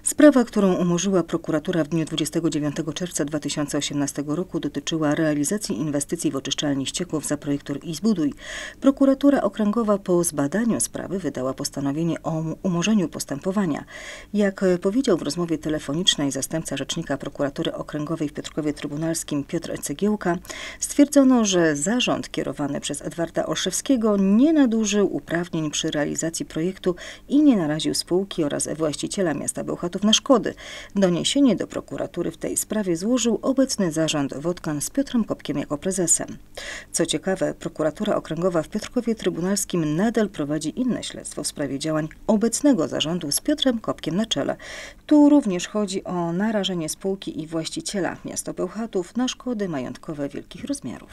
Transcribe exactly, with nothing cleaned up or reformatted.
Sprawa, którą umorzyła prokuratura w dniu dwudziestego dziewiątego czerwca dwa tysiące osiemnastego roku, dotyczyła realizacji inwestycji w oczyszczalni ścieków za projektor i zbuduj. Prokuratura Okręgowa po zbadaniu sprawy wydała postanowienie o umorzeniu postępowania. Jak powiedział w rozmowie telefonicznej zastępca rzecznika prokuratury okręgowej w Piotrkowie Trybunalskim Piotr Cegiełka, stwierdzono, że zarząd kierowany przez Edwarda Olszewskiego nie nadużył uprawnień przy realizacji projektu i nie naraził spółki oraz właściciela miasta Bełchatów na szkody. Doniesienie do prokuratury w tej sprawie złożył obecny zarząd Wodkan z Piotrem Kopkiem jako prezesem. Co ciekawe, prokuratura okręgowa w Piotrkowie Trybunalskim nadal prowadzi inne śledztwo w sprawie działań obecnego zarządu z Piotrem Kopkiem na czele. Tu również chodzi o narażenie spółki i właściciela miasta Bełchatów na szkody majątkowe wielkich rozmiarów.